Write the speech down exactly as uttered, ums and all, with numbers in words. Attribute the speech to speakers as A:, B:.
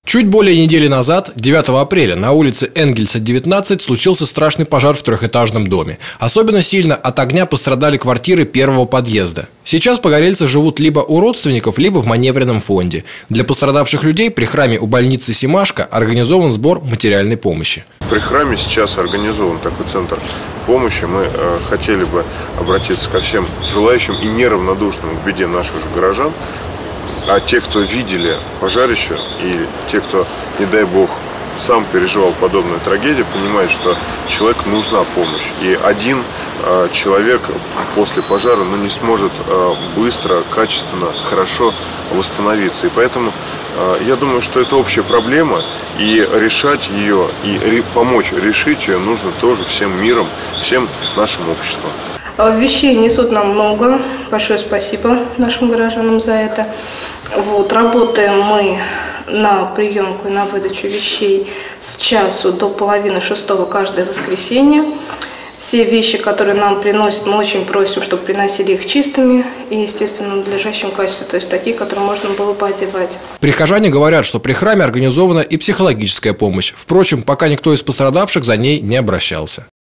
A: Чуть более недели назад, девятого апреля, на улице Энгельса, девятнадцать, случился страшный пожар в трехэтажном доме. Особенно сильно от огня пострадали квартиры первого подъезда. Сейчас погорельцы живут либо у родственников, либо в маневренном фонде. Для пострадавших людей при храме у больницы Семашко организован сбор материальной помощи.
B: При храме сейчас организован такой центр помощи. Мы э, хотели бы обратиться ко всем желающим и неравнодушным к беде наших же горожан. А те, кто видели пожарище, и те, кто, не дай бог, сам переживал подобную трагедию, понимают, что человеку нужна помощь. И один э, человек после пожара ну, не сможет э, быстро, качественно, хорошо восстановиться. И поэтому э, я думаю, что это общая проблема, и решать ее, и ре, помочь решить ее нужно тоже всем миром, всем нашим обществом.
C: Вещей несут нам много. Большое спасибо нашим гражданам за это. Вот, работаем мы на приемку и на выдачу вещей с часу до половины шестого каждое воскресенье. Все вещи, которые нам приносят, мы очень просим, чтобы приносили их чистыми и, естественно, в надлежащем качестве, то есть такие, которые можно было бы одевать.
A: Прихожане говорят, что при храме организована и психологическая помощь. Впрочем, пока никто из пострадавших за ней не обращался.